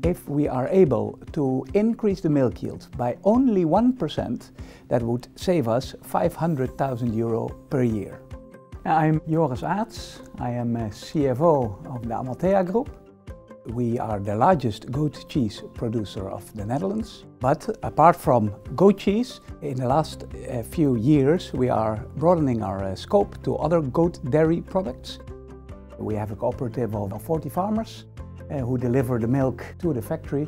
If we are able to increase the milk yield by only 1%, that would save us €500,000 per year. I'm Joris Aerts. I am a CFO of the Amalthea Group. We are the largest goat cheese producer of the Netherlands. But apart from goat cheese, in the last few years we are broadening our scope to other goat dairy products. We have a cooperative of 40 farmers who deliver the milk to the factory.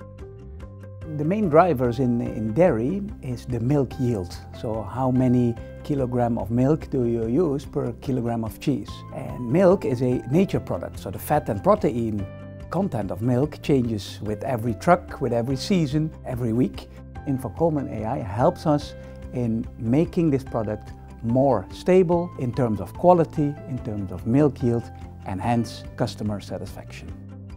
The main drivers in dairy is the milk yield. So how many kilograms of milk do you use per kilogram of cheese? And milk is a nature product, so the fat and protein content of milk changes with every truck, with every season, every week. Infor Coleman AI helps us in making this product more stable in terms of quality, in terms of milk yield, and hence customer satisfaction.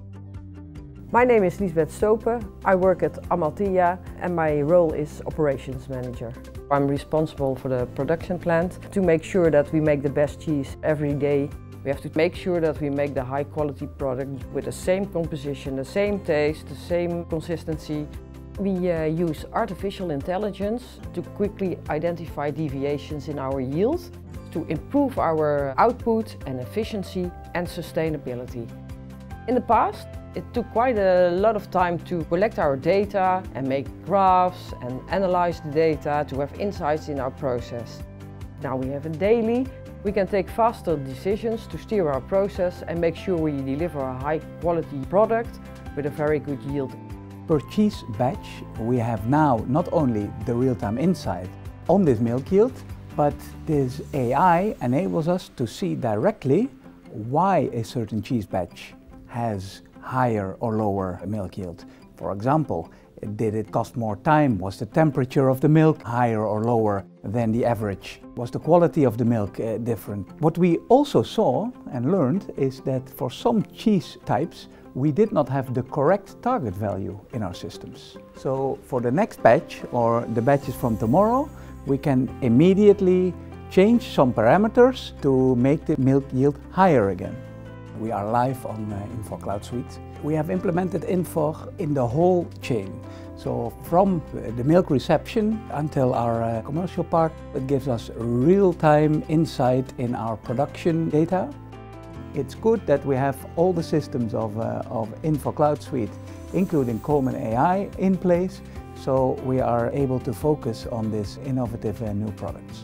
My name is Liesbeth Stopen. I work at Amalthea and my role is operations manager. I'm responsible for the production plant to make sure that we make the best cheese every day. We have to make sure that we make the high quality product with the same composition, the same taste, the same consistency. We use artificial intelligence to quickly identify deviations in our yield to improve our output and efficiency and sustainability. In the past, it took quite a lot of time to collect our data and make graphs and analyze the data to have insights in our process. Now we have it daily. We can take faster decisions to steer our process and make sure we deliver a high quality product with a very good yield. Per cheese batch, we have now not only the real-time insight on this milk yield, but this AI enables us to see directly why a certain cheese batch has higher or lower milk yield. For example, did it cost more time? Was the temperature of the milk higher or lower than the average? Was the quality of the milk different? What we also saw and learned is that for some cheese types, we did not have the correct target value in our systems. So for the next batch or the batches from tomorrow, we can immediately change some parameters to make the milk yield higher again. We are live on Infor Cloud Suite. We have implemented Infor in the whole chain. So from the milk reception until our commercial part, it gives us real-time insight in our production data. It's good that we have all the systems of Infor Cloud Suite, including Coleman AI, in place, so we are able to focus on these innovative new products.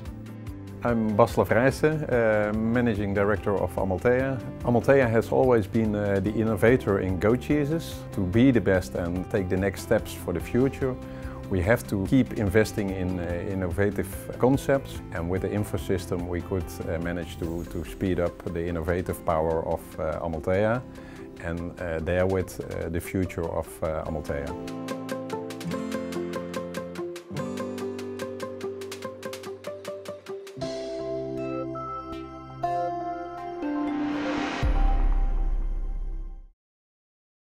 I'm Bas Lavrijsen, Managing Director of Amalthea. Amalthea has always been the innovator in goat cheeses. To be the best and take the next steps for the future, we have to keep investing in innovative concepts, and with the Infor system we could manage to speed up the innovative power of Amalthea and therewith the future of Amalthea.